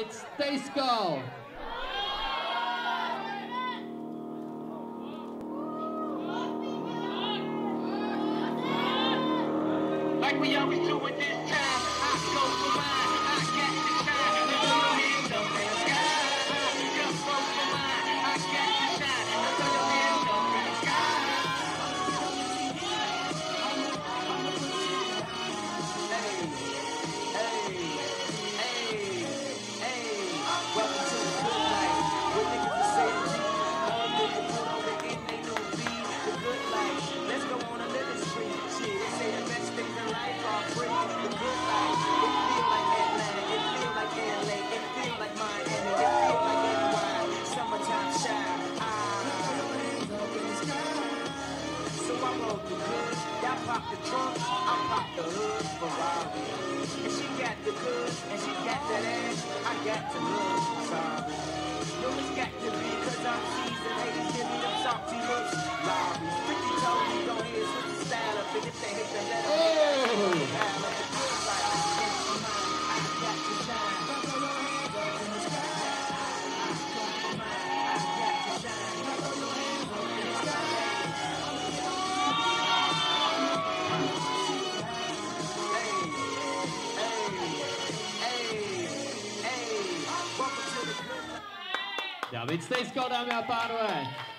David Stejskal. Like we always do at this time, I go for mine, I get the shine, and throw your hands up in the sky. Just go for mine, I get the shine, and throw your hands up in the sky. Welcome to the good life, where niggas will say the G, all niggas put on the N, they know B, the good life. Let's go on a living spree, shit, they say the best things in life are free. The good life, it feel like Atlanta, it feel like LA, it feel like Miami, it feel like NY, summertime shine. So I roll the good, y'all pop the trunk, I pop the hood, Ferrari. And she got the good, and she got that ass, I got the look, sorry. No, it's got to be, cause I'm seasoned, ladies give me them salty looks, Larry. 50 told me, go ahead, switch the style up, and if they hate the letter, pile up the good life. I got to shine. Throw your hands up in the sky. I go for mine, I got to shine. Throw your hands up in the sky. David Stejskal, dámy a pánové.